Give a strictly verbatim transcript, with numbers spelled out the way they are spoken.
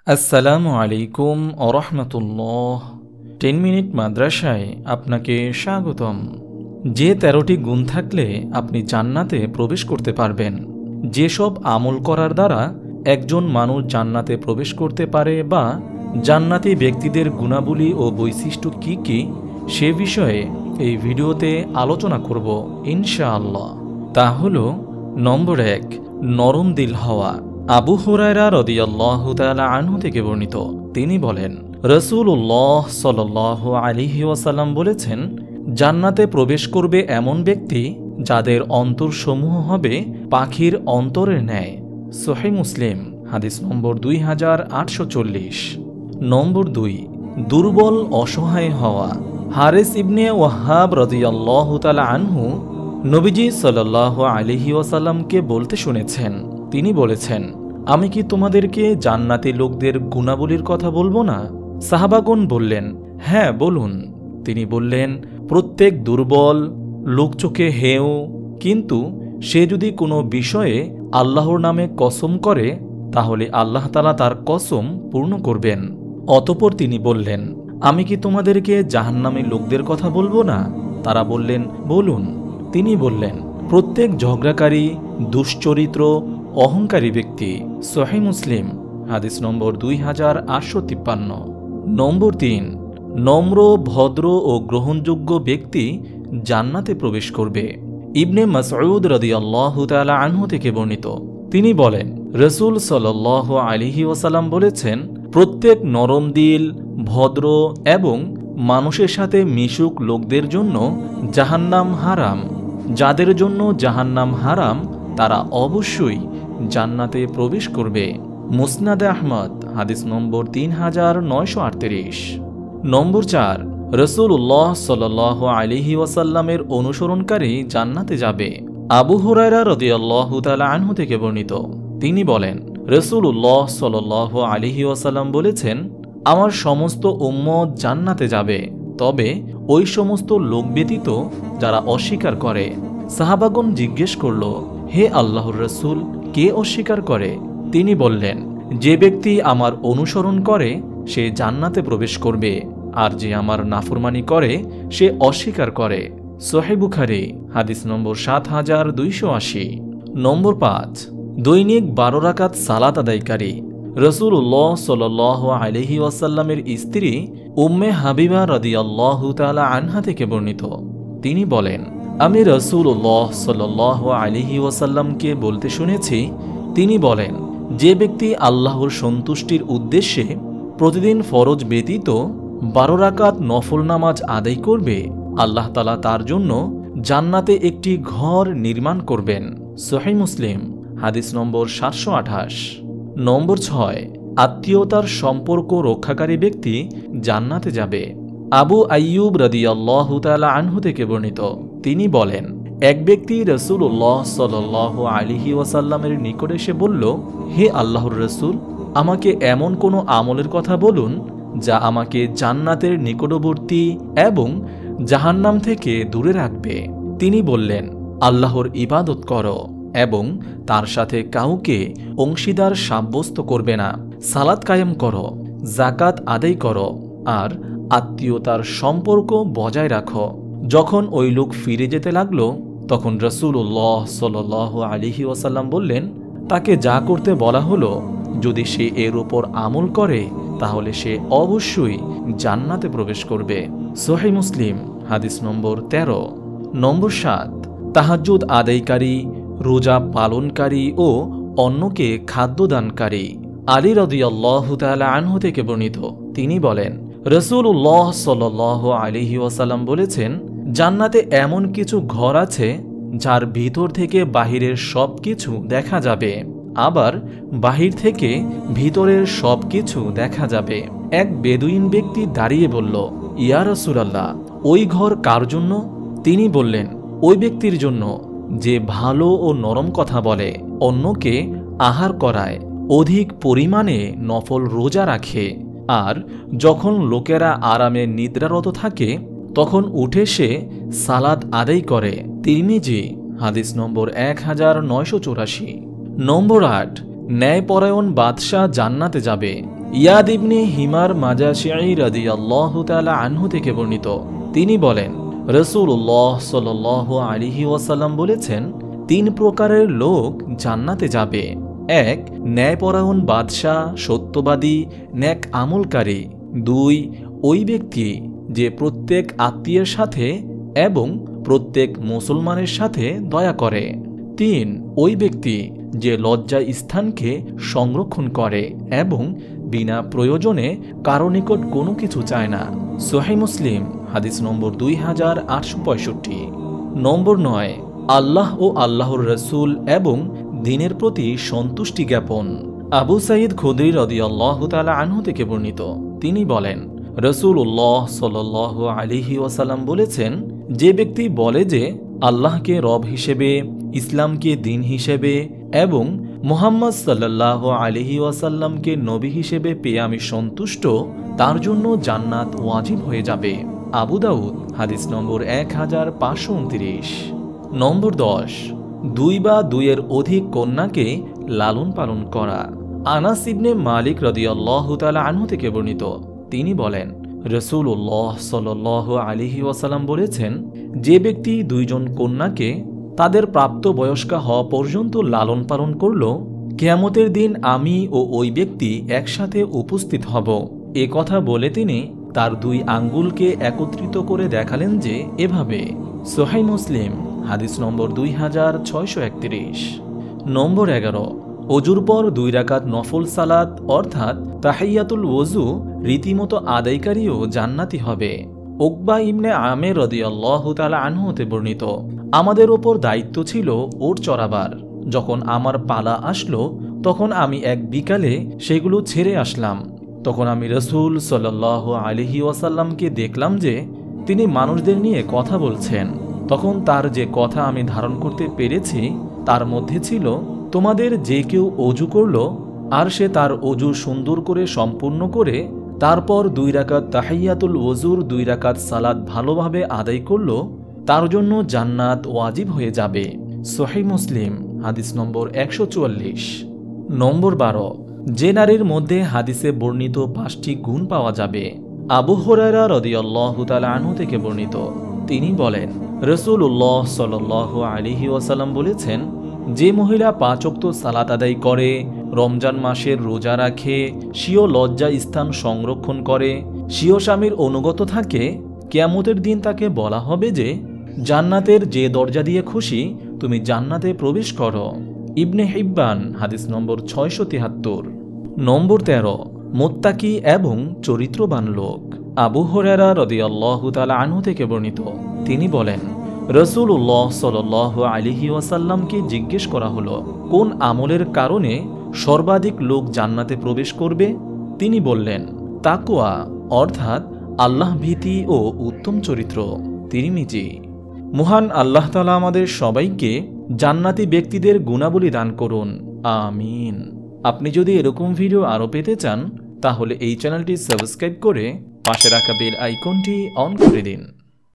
আসসালামু আলাইকুম ওয়া রাহমাতুল্লাহ। টেন মিনিট মাদ্রাসায় আপনাকে স্বাগতম। যে তেরোটি গুণ থাকলে আপনি জান্নাতে প্রবেশ করতে পারবেন। যেসব আমল করার দ্বারা একজন মানুষ জান্নাতে প্রবেশ করতে পারে বা জান্নাতি ব্যক্তিদের গুণাবলী ও বৈশিষ্ট্য কি কি সে বিষয়ে এই ভিডিওতে আলোচনা করব ইনশাআল্লাহ। তা হলো নম্বর এক, নরম দিল হওয়া। আবু হুরায়রা রাদিয়াল্লাহু তাআলা আনহু থেকে বর্ণিত, তিনি বলেন, রাসূলুল্লাহ সাল্লাল্লাহু আলাইহি ওয়াসাল্লাম বলেছেন, জান্নাতে প্রবেশ করবে এমন ব্যক্তি যাদের অন্তরসমূহ হবে পাখির অন্তরের ন্যায়। সহিহ মুসলিম, হাদিস নম্বর দুই হাজার আটশো চল্লিশ। নম্বর দুই, দুর্বল অসহায় হওয়া। হারিস ইবনে ওয়াহাব রাদিয়াল্লাহু তাআলা আনহু নবীজি সাল্লাল্লাহু আলাইহি ওয়াসাল্লামকে বলতে শুনেছেন। তিনি বলেছেন, আমি কি তোমাদেরকে জান্নাতি লোকদের গুণাবলীর কথা বলবো না? সাহাবাগণ বললেন, হ্যাঁ বলুন। তিনি বললেন, প্রত্যেক দুর্বল, লোকচোখে হেয়, কিন্তু সে যদি কোনো বিষয়ে আল্লাহর নামে কসম করে তাহলে আল্লাহ তাআলা তার কসম পূর্ণ করবেন। অতঃপর তিনি বললেন, আমি কি তোমাদেরকে জাহান্নামী লোকদের কথা বলবো না? তারা বললেন, বলুন। তিনি বললেন, প্রত্যেক ঝগড়াকারী, দুশ্চরিত্র, অহংকারী ব্যক্তি। সহিহ মুসলিম, হাদিস নম্বর দুই হাজার আটশো তিপ্পান্ন। নম্বর তিন, নম্র, ভদ্র ও গ্রহণযোগ্য ব্যক্তি জান্নাতে প্রবেশ করবে। ইবনে মাসউদ রাদিয়াল্লাহু তাআলা আনহু থেকে বর্ণিত, তিনি বলেন, রাসূল সাল্লাল্লাহু আলাইহি ওয়াসাল্লাম বলেছেন, প্রত্যেক নরম দিল, ভদ্র এবং মানুষের সাথে মিশুক লোকদের জন্য জাহান্নাম হারাম। যাদের জন্য জাহান্নাম হারাম তারা অবশ্যই জান্নাতে প্রবেশ করবে। মুসনাদে আহমদ, হাদিস নম্বর তিন হাজার নয়শো আটত্রিশ। নম্বর চার, রাসূলুল্লাহ সাল্লাল্লাহু আলাইহি ওয়াসাল্লামের অনুসরণকারী জান্নাতে যাবে। আবু হুরায়রা রাদিয়াল্লাহু তাআলা আনহু থেকে বর্ণিত, তিনি বলেন, রাসূলুল্লাহ সাল্লাল্লাহু আলাইহি ওয়াসাল্লাম বলেছেন, আমার সমস্ত উম্মত জান্নাতে যাবে, তবে ওই সমস্ত লোক ব্যতীত যারা অস্বীকার করে। সাহাবাগণ জিজ্ঞেস করল, হে আল্লাহর রাসূল, কে অস্বীকার করে? তিনি বললেন, যে ব্যক্তি আমার অনুসরণ করে সে জান্নাতে প্রবেশ করবে, আর যে আমার নাফরমানি করে সে অস্বীকার করে। সহিহ বুখারী, হাদিস নম্বর সাত হাজার দুইশো আশি। নম্বর পাঁচ, দৈনিক বারো রাকাত সালাত আদায়কারী। রাসূলুল্লাহ সাল্লাল্লাহু আলাইহি ওয়াসাল্লামের স্ত্রী উম্মে হাবিবা রাদিয়াল্লাহু তাআলা আনহা থেকে বর্ণিত, তিনি বলেন, আমি রাসূলুল্লাহ সাল্লাল্লাহু আলাইহি ওয়াসাল্লামকে বলতে শুনেছি, তিনি বলেন, যে ব্যক্তি আল্লাহর সন্তুষ্টির উদ্দেশ্যে প্রতিদিন ফরজ ব্যতীত বারো রাকাত নফল নামাজ আদায় করবে, আল্লাহ তাআলা তার জন্য জান্নাতে একটি ঘর নির্মাণ করবেন। সহিহ মুসলিম, হাদিস নম্বর সাতশো আঠাশ। নম্বর ছয়, আত্মীয়তার সম্পর্ক রক্ষাকারী ব্যক্তি জান্নাতে যাবে। আবু আইয়ুব রাদিয়াল্লাহু তাআলা আনহু থেকে বর্ণিত, তিনি বলেন, এক ব্যক্তি রাসূলুল্লাহ সাল্লাল্লাহু আলাইহি ওয়াসাল্লামের নিকট এসে বলল, হে আল্লাহর রাসূল, আমাকে এমন কোনো আমলের কথা বলুন যা আমাকে জান্নাতের নিকটবর্তী এবং জাহান্নাম থেকে দূরে রাখবে। তিনি বললেন, আল্লাহর ইবাদত করো এবং তার সাথে কাউকে অংশীদার সাব্যস্ত করবে না, সালাত কায়েম করো, যাকাত আদায় করো, আর আত্মীয়তার সম্পর্ক বজায় রাখো। যখন ওই লোক ফিরে যেতে লাগলো তখন রাসূলুল্লাহ সাল্লাল্লাহু আলাইহি ওয়াসাল্লাম বললেন, তাকে যা করতে বলা হলো যদি সে এর উপর আমল করে তাহলে সে অবশ্যই জান্নাতে প্রবেশ করবে। সহিহ মুসলিম, হাদিস নম্বর তেরো। নম্বর সাত, তাহাজ্জুদ আদায়কারী, রোজা পালনকারী ও অন্যকে খাদ্যদানকারী। আলী রাদিয়াল্লাহু তাআলা আনহু থেকে বর্ণিত, তিনি বলেন, রাসূলুল্লাহ সাল্লাল্লাহু আলাইহি ওয়াসাল্লাম বলেছেন, জান্নাতে এমন কিছু ঘর আছে যার ভিতর থেকে বাহিরের সব কিছু দেখা যাবে, আবার বাহির থেকে ভিতরের সব কিছু দেখা যাবে। এক বেদুইন ব্যক্তি দাঁড়িয়ে বলল, ইয়া রাসূলুল্লাহ, ওই ঘর কার জন্য? তিনি বললেন, ওই ব্যক্তির জন্য যে ভালো ও নরম কথা বলে, অন্যকে আহার করায়, অধিক পরিমাণে নফল রোজা রাখে, আর যখন লোকেরা আরামে নিদ্রারত থাকে তখন উঠে সে সালাত আদায় করে। তিরমিজি, হাদিস নম্বর এক হাজার নয়শো চৌরাশি। নম্বর আট, ন্যায়পরায়ণ বাদশাহ জান্নাতে যাবে। ইয়াদ ইবনে হিমার মাজাশিঈ রাদিয়াল্লাহু তাআলা আনহু থেকে বর্ণিত, তিনি বলেন রাসূলুল্লাহ সাল্লাল্লাহু আলাইহি ওয়াসাল্লাম বলেছেন, তিন প্রকারের লোক জান্নাতে যাবে। এক, ন্যায়পরায়ণ বাদশাহ, সত্যবাদী, নেক আমলকারী। দুই, ওই ব্যক্তি যে প্রত্যেক আত্মীয়ের সাথে এবং প্রত্যেক মুসলমানের সাথে দয়া করে। তিন, ওই ব্যক্তি যে লজ্জা স্থানকে সংরক্ষণ করে এবং বিনা প্রয়োজনে কারো নিকট কোনো কিছু চায় না। সহিহ মুসলিম হাদিস নম্বর দুই হাজার আটশো পঁয়ষট্টি। নম্বর নয়, আল্লাহ ও আল্লাহর রসুল এবং দ্বীনের প্রতি সন্তুষ্টি জ্ঞাপন। আবু সাঈদ খুদরি রাদিয়াল্লাহু তাআলা আনহু থেকে বর্ণিত, তিনি বলেন রাসূলুল্লাহ সাল্লাল্লাহু আলাইহি ওয়াসাল্লাম বলেছেন, যে ব্যক্তি বলে যে আল্লাহকে রব হিসেবে, ইসলামকে দ্বীন হিসেবে এবং মুহাম্মদ সাল্লাল্লাহু আলাইহি ওয়াসাল্লামকে নবী হিসেবে পেয়ে আমি সন্তুষ্ট, তার জন্য জান্নাত ওয়াজিব হয়ে যাবে। আবু দাউদ হাদিস নম্বর এক হাজার পাঁচশো উনত্রিশ। নম্বর দশ, দুই বা দুইয়ের অধিক কন্যাকে লালন পালন করা। আনাস ইবনে মালিক রাদিয়াল্লাহু তাআলা আনহু থেকে বর্ণিত, তিনি বলেন রাসূলুল্লাহ সাল্লাল্লাহু আলাইহি ওয়াসাল্লাম বলেছেন, যে ব্যক্তি দুইজন কন্যাকে তাদের প্রাপ্ত বয়স্কা হওয়া পর্যন্ত লালন পালন করল, কিয়ামতের দিন আমি ও ওই ব্যক্তি একসাথে উপস্থিত হব। এ কথা বলে তিনি তার দুই আঙ্গুলকে একত্রিত করে দেখালেন যে এভাবে। সহিহ মুসলিম হাদিস নম্বর দুই হাজার ছয়শো একত্রিশ। নম্বর এগারো, অজুর পর দুই রাকাত নফল সালাত অর্থাৎ তাহিয়াতুল ওযু রীতিমতো আদায়কারীও জান্নাতি হবে। উকবা ইবনে আমের রাদিয়াল্লাহু তাআলা আনহু হতে বর্ণিত, আমাদের ওপর দায়িত্ব ছিল ওট চড়াবার। যখন আমার পালা আসলো, তখন আমি এক বিকালে সেগুলো ছেড়ে আসলাম। তখন আমি রাসূল সাল্লাল্লাহু আলাইহি ওয়াসাল্লামকে দেখলাম যে তিনি মানুষদের নিয়ে কথা বলছেন। তখন তার যে কথা আমি ধারণ করতে পেরেছি তার মধ্যে ছিল, তোমাদের যে কেউ অজু করল আর সে তার অজু সুন্দর করে সম্পূর্ণ করে তারপর দুই রাকাত তাহিয়াতুল ওযুর দুই রাকাত সালাত ভালোভাবে আদায় করল, তার জন্য জান্নাত ওয়াজিব হয়ে যাবে। সহিহ মুসলিম হাদিস নম্বর একশো চুয়াল্লিশ। নম্বর বারো, যে নারীর মধ্যে হাদিসে বর্ণিত পাঁচটি গুণ পাওয়া যাবে। আবু হুরায়রা রাদিয়াল্লাহু তাআলা আনহু থেকে বর্ণিত, তিনি বলেন রাসূলুল্লাহ সাল্লাল্লাহু আলাইহি ওয়াসাল্লাম বলেছেন, যে মহিলা পাঁচ ওয়াক্ত সালাত আদায় করে, রমজান মাসের রোজা রাখে, স্বীয় লজ্জা স্থান সংরক্ষণ করে, স্বীয় স্বামীর অনুগত থাকে, কিয়ামতের দিন তাকে বলা হবে যে জান্নাতের যে দরজা দিয়ে খুশি তুমি জান্নাতে প্রবেশ করো। ইবনে হিব্বান হাদিস নম্বর ছয়শো তিহাত্তর। নম্বর তেরো, মুত্তাকি এবং চরিত্রবান লোক। আবু হুরায়রা রাদিয়াল্লাহু তাআলা আনহু থেকে বর্ণিত, তিনি বলেন রাসূলুল্লাহ সাল্লাল্লাহু আলাইহি ওয়াসাল্লামকে জিজ্ঞেস করা হলো, কোন আমলের কারণে সর্বাধিক লোক জান্নাতে প্রবেশ করবে? তিনি বললেন, তাকওয়া অর্থাৎ আল্লাহ ভীতি ও উত্তম চরিত্র। তিরমিজি। মহান আল্লাহ তাআলা আমাদের সবাইকে জান্নাতি ব্যক্তিদের গুণাবলী দান করুন, আমিন। আপনি যদি এরকম ভিডিও আরও পেতে চান তাহলে এই চ্যানেলটি সাবস্ক্রাইব করে পাশে রাখা বেল আইকনটি অন করে দিন।